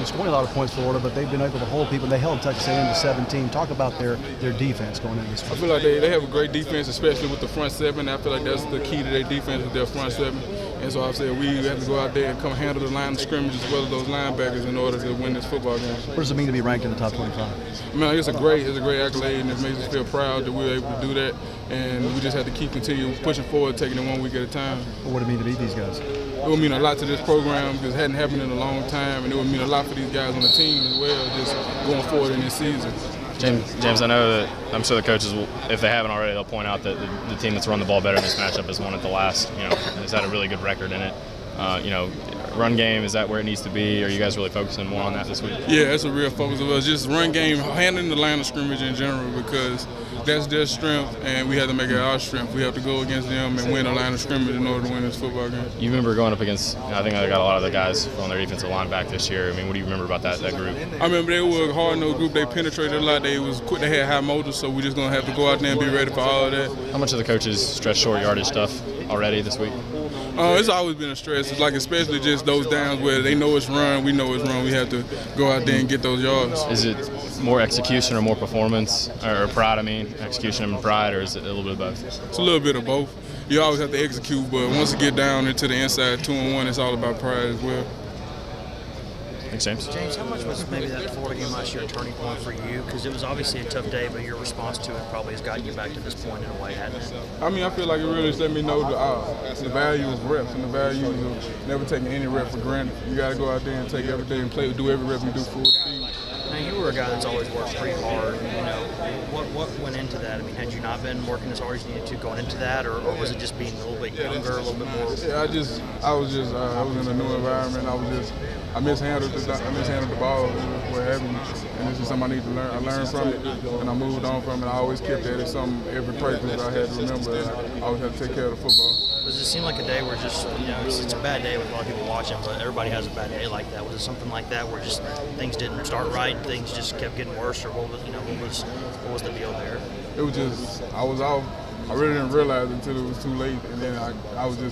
been scoring a lot of points for Florida, but they've been able to hold people. They held Texas A&M to 17. Talk about their defense going into this. I feel like they have a great defense, especially with the front seven. I feel like that's the key to their defense, with their front seven. And so I've said we have to go out there and come handle the line of scrimmage as well as those linebackers in order to win this football game. What does it mean to be ranked in the top 25? I mean, it's a great accolade, and it makes us feel proud that we were able to do that. And we just have to continue pushing forward, taking it 1 week at a time. What would it mean to beat these guys? It would mean a lot to this program because it hadn't happened in a long time, and it would mean a lot for these guys on the team as well, just going forward in this season. James, I know that I'm sure the coaches will, if they haven't already, they'll point out that the team that's run the ball better in this matchup has won at the last. Has had a really good record in it. Run game, is that where it needs to be? Are you guys really focusing more on that this week? Yeah, that's a real focus of us. Just run game, handling the line of scrimmage in general, because that's their strength, and we have to make it our strength. We have to go against them and win the line of scrimmage in order to win this football game. You remember going up against, I think I got a lot of the guys on their defensive line back this year. I mean, what do you remember about that group? I remember they were a hard-nosed group. They penetrated a lot. They was quick. They had high motor, so we're just going to have to go out there and be ready for all of that. How much of the coaches stretch short yardage stuff already this week? It's always been a stress. It's like especially just those downs where they know it's run, we know it's run. We have to go out there and get those yards. Is it more execution or more performance, or pride? I mean, execution and pride, or is it a little bit of both? It's a little bit of both. You always have to execute, but once you get down into the inside 2-on-1, it's all about pride as well. Thanks, James. James, how much was maybe that Florida game last year a turning point for you? Because it was obviously a tough day, but your response to it probably has gotten you back to this point in a way, hasn't it? I mean, I feel like it really just let me know the value of reps and the value of never taking any rep for granted. You got to go out there and take every day and do every rep you do full speed. Now, you were a guy that's always worked pretty hard. What went into that? I mean, had you not been working as hard as you needed to going into that, or was it just being a little bit younger, a little bit more? Yeah, I was in a new environment. I mishandled the ball, what happened, and this is something I need to learn. I learned from it, and I moved on from it. I always kept that as something every practice that I had to remember. I always had to take care of the football. Does it seem like a day where just, it's a bad day with a lot of people watching, but everybody has a bad day like that? Was it something like that where just things didn't start right, things just kept getting worse, or what was the deal there? It was just, I was off. I really didn't realize it until it was too late, and then I was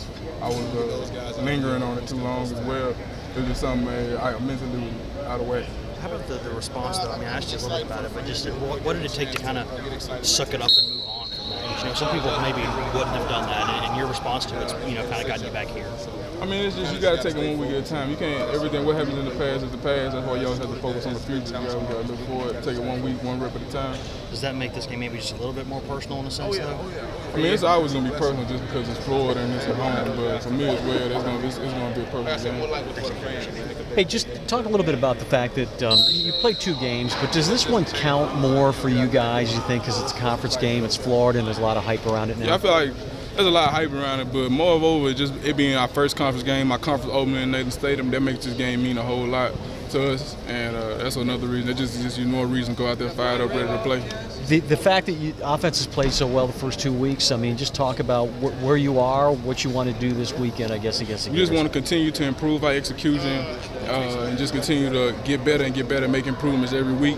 lingering on it too long as well. It was just something I mentally out of whack. How about the response, though? I mean, I asked you a little bit about it, but just what did it take to kind of suck it up and move on from that? Some people maybe wouldn't have done that, and your response to it's kind of gotten you back here. I mean, it's just you got to take it 1 week at a time. You can't what happens in the past is the past. That's why you always have to focus on the future. You got to look forward, take it 1 week, 1 rep at a time. Does that make this game maybe just a little bit more personal in a sense, though? I mean, it's always going to be personal just because it's Florida and it's at home. But for me as well, it's going to be a personal game. Hey, just talk a little bit about the fact that you played 2 games, but does this one count more for you guys, you think, because it's a conference game, it's Florida, and there's a lot of hype around it now? Yeah, I feel like there's a lot of hype around it, but moreover, just it being our first conference game, my conference opening in Nathan Stadium, that makes this game mean a whole lot to us, and that's another reason. That just more reason to go out there fired up, ready to play. The fact that offense has played so well the first 2 weeks, I mean, just talk about where you are, what you want to do this weekend, I guess, against the We just want to continue to improve our execution and just continue to get better, make improvements every week.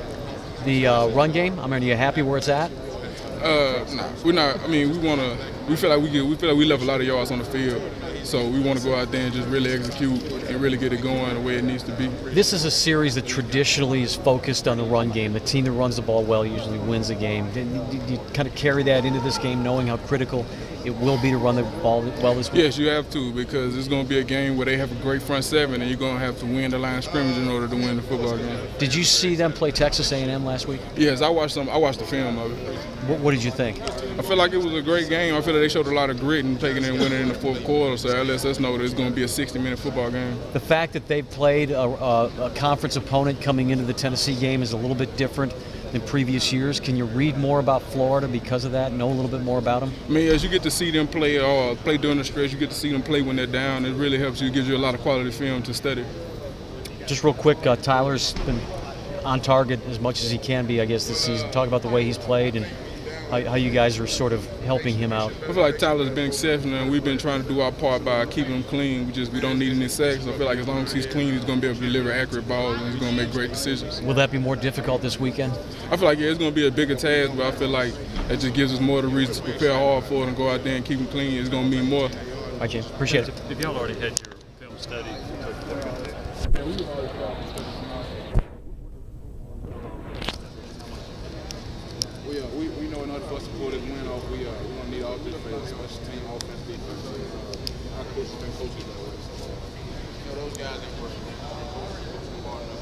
The run game, I mean, are you happy where it's at? Nah, we're not. I mean, we feel like we left a lot of yards on the field, so we want to go out there and just really execute and really get it going the way it needs to be. This is a series that traditionally is focused on the run game. The team that runs the ball well usually wins the game. Do you kind of carry that into this game, knowing how critical it will be to run the ball well this week? Yes, you have to, because it's going to be a game where they have a great front seven, and you're going to have to win the line of scrimmage in order to win the football game. Did you see them play Texas A&M last week? Yes, I watched the film of it. What did you think? I feel like it was a great game. I feel like they showed a lot of grit and taking it and winning in the fourth quarter, so that lets us know that it's going to be a 60-minute football game. The fact that they've played a conference opponent coming into the Tennessee game is a little bit different than previous years. Can you read more about Florida because of that, know a little bit more about them? I mean, as you get to see them play during the stretch, you get to see them play when they're down. It really helps you, it gives you a lot of quality film to study. Just real quick, Tyler's been on target as much as he can be, I guess, this season. Talk about the way he's played and how you guys are sort of helping him out. I feel like Tyler's been exceptional, and we've been trying to do our part by keeping him clean. We don't need any sacks. I feel like as long as he's clean, he's going to be able to deliver accurate balls, and he's going to make great decisions. Will that be more difficult this weekend? I feel like, yeah, it's going to be a bigger task, but I feel like it just gives us more of the reasons to prepare hard for it and go out there and keep him clean. It's going to mean more. All right, James. Appreciate it. If y'all already had your film study, We know in order for us to pull this win off, we gonna need all three phases, special team, offense, defense. Our coaches been coaches that way. So, those guys that work hard enough.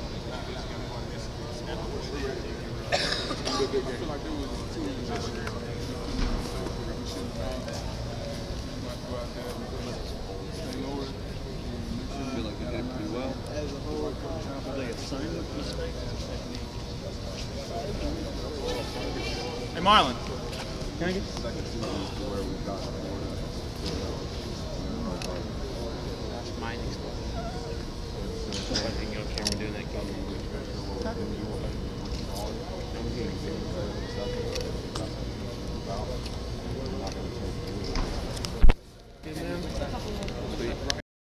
I feel like there was two years this year. We shouldn't go out there and stay lower. I feel like we did pretty well. As a whole, they assignment mistakes. Hey, Marlon, can I get